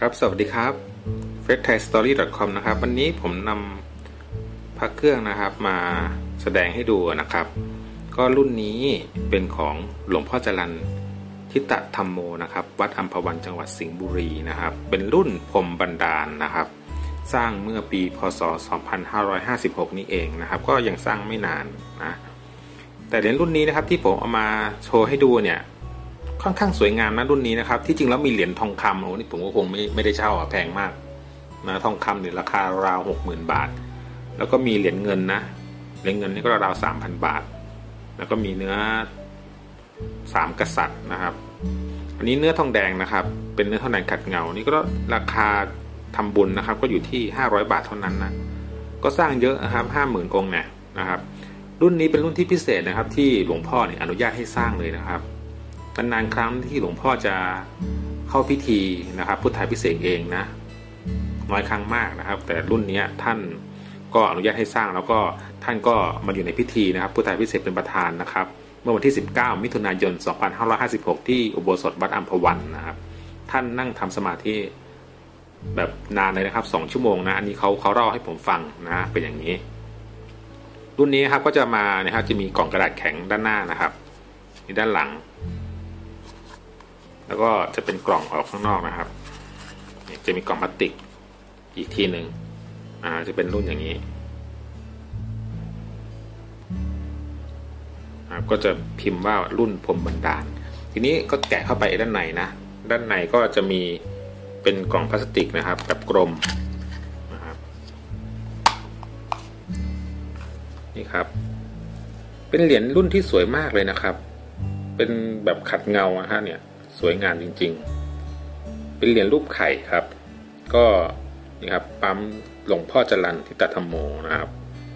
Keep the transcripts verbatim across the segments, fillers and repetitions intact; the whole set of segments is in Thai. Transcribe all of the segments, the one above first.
ครับสวัสดีครับ เฟซไทยสตอรี่ ดอท คอม นะครับวันนี้ผมนำพระเครื่องนะครับมาแสดงให้ดูนะครับก็รุ่นนี้เป็นของหลวงพ่อจรัญทิตธรรมโมนะครับวัดอัมพวันจังหวัดสิงห์บุรีนะครับเป็นรุ่นพรหมบันดาลนะครับสร้างเมื่อปีพ.ศ. สองพันห้าร้อยห้าสิบหกนี่เองนะครับก็ยังสร้างไม่นานนะแต่เหรียญรุ่นนี้นะครับที่ผมเอามาโชว์ให้ดูเนี่ยค่อนข้างสวยงามนะรุ่นนี้นะครับที่จริงแล้วมีเหรียญทองคำโอ้นี่ผมก็คงไม่ไม่ได้เช่าอ่ะแพงมากนะทองคำเนี่ยราคาราวหกหมื่นบาทแล้วก็มีเหรียญเงินนะเหรียญเงินนี่ก็ราวสามพันบาทแล้วก็มีเนื้อสามกษัตริย์นะครับอันนี้เนื้อทองแดงนะครับเป็นเนื้อทองแดงขัดเงานี่ก็ราคาทำบุญนะครับก็อยู่ที่ห้าร้อยบาทเท่านั้นนะก็สร้างเยอะนะครับห้าหมื่นองค์เนี่ยนะครับรุ่นนี้เป็นรุ่นที่พิเศษนะครับที่หลวงพ่อเนี่ยอนุญาตให้สร้างเลยนะครับนานๆครั้งที่หลวงพ่อจะเข้าพิธีนะครับพุทธาภิเษกเองนะน้อยครั้งมากนะครับแต่รุ่นนี้ท่านก็อนุญาตให้สร้างแล้วก็ท่านก็มาอยู่ในพิธีนะครับพุทธาภิเษกเป็นประธานนะครับเมื่อวันที่สิบเก้ามิถุนายนสองพันห้าร้อยห้าสิบหกที่อุโบสถวัดอัมพวันนะครับท่านนั่งทำสมาธิแบบนานเลยนะครับสองชั่วโมงนะอันนี้เขาเขาเล่าให้ผมฟังนะเป็นอย่างนี้รุ่นนี้ครับก็จะมานะครับจะมีกล่องกระดาษแข็งด้านหน้านะครับนี่ด้านหลังแล้วก็จะเป็นกล่องออกข้างนอกนะครับจะมีกล่องพลาสติกอีกทีหนึ่งอ่าจะเป็นรุ่นอย่างนี้ก็จะพิมพ์ว่ารุ่นพรหมบันดาลทีนี้ก็แกะเข้าไปด้านในนะด้านในก็จะมีเป็นกล่องพลาสติกนะครับแบบกลมนะครับนี่ครับเป็นเหรียญรุ่นที่สวยมากเลยนะครับเป็นแบบขัดเงาฮะเนี่ยสวยงามจริงๆเป็นเหรียญรูปไข่ครับก็นี่ครับปั๊มหลวงพ่อจรัญทิตธรรมโมนะครับ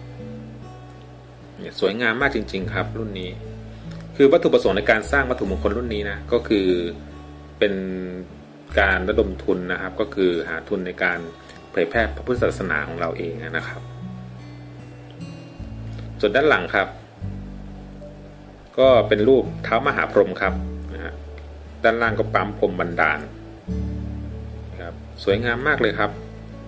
เนี่ยสวยงามมากจริงๆครับรุ่นนี้คือวัตถุประสงค์ในการสร้างวัตถุมงคลรุ่นนี้นะก็คือเป็นการระดมทุนนะครับก็คือหาทุนในการเผยแพร่พระพุทธศาสนาของเราเองนะครับส่วนด้านหลังครับก็เป็นรูปเท้ามหาพรหมครับนะฮะด้านล่างก็ปั๊มพรหมบันดาลครับสวยงามมากเลยครับ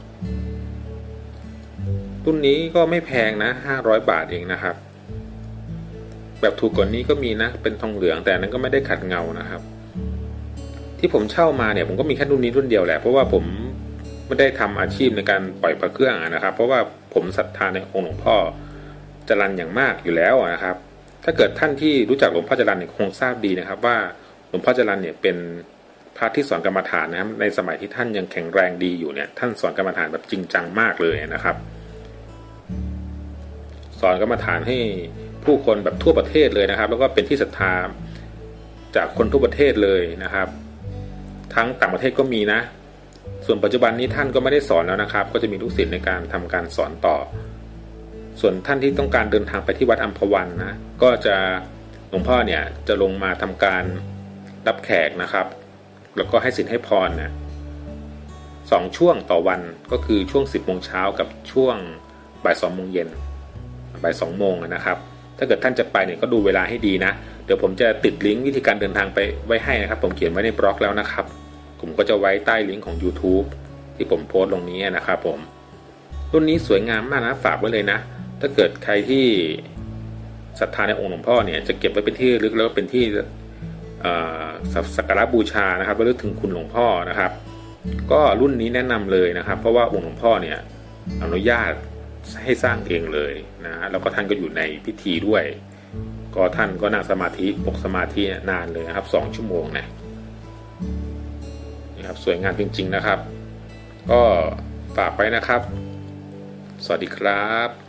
รุ่นนี้ก็ไม่แพงนะห้าร้อยบาทเองนะครับแบบถูกกว่านี้ก็มีนะเป็นทองเหลืองแต่นั้นก็ไม่ได้ขัดเงานะครับที่ผมเช่ามาเนี่ยผมก็มีแค่รุ่นนี้รุ่นเดียวแหละเพราะว่าผมไม่ได้ทำอาชีพในการปล่อยพระเครื่องนะครับเพราะว่าผมศรัทธาในองค์หลวงพ่อจรัญอย่างมากอยู่แล้วนะครับถ้าเกิดท่านที่รู้จักหลวงพ่อจรัญเนี่ยคงทราบดีนะครับว่าหลวงพ่อจรัญเนี่ยเป็นพระที่สอนกรรมฐานนะครับในสมัยที่ท่านยังแข็งแรงดีอยู่เนี่ยท่านสอนกรรมฐานแบบจริงจังมากเลยนะครับสอนกรรมฐานให้ผู้คนแบบทั่วประเทศเลยนะครับแล้วก็เป็นที่ศรัทธาจากคนทั่วประเทศเลยนะครับทั้งต่างประเทศก็มีนะส่วนปัจจุบันนี้ท่านก็ไม่ได้สอนแล้วนะครับก็จะมีลูกศิษย์ในการทำการสอนต่อส่วนท่านที่ต้องการเดินทางไปที่วัดอัมพวันนะก็จะหลวงพ่อเนี่ยจะลงมาทำการรับแขกนะครับแล้วก็ให้ศีลให้พรเนี่ยสองช่วงต่อวันก็คือช่วงสิบโมงเช้ากับช่วงบ่ายสองโมงเย็นบ่ายสองโมงนะครับถ้าเกิดท่านจะไปเนี่ยก็ดูเวลาให้ดีนะเดี๋ยวผมจะติดลิงก์วิธีการเดินทางไปไว้ให้นะครับผมเขียนไว้ในบล็อกแล้วนะครับผมก็จะไว้ใต้ลิงก์ของ YouTube ที่ผมโพสต์ลงนี้นะครับผมรุ่นนี้สวยงามมากนะฝากไว้เลยนะถ้าเกิดใครที่ศรัทธาในองค์หลวงพ่อเนี่ยจะเก็บไว้เป็นที่ลึกแล้วก็เป็นที่สักการะบูชานะครับระลึกถึงคุณหลวงพ่อนะครับก็รุ่นนี้แนะนำเลยนะครับเพราะว่าองค์หลวงพ่อเนี่ยอนุญาตให้สร้างเองเลยนะแล้วก็ท่านก็อยู่ในพิธีด้วยก็ท่านก็นั่งสมาธิปกสมาธินานเลยนะครับสองชั่วโมงนะนี่ครับสวยงามจริงๆนะครับก็ฝากไปนะครับสวัสดีครับ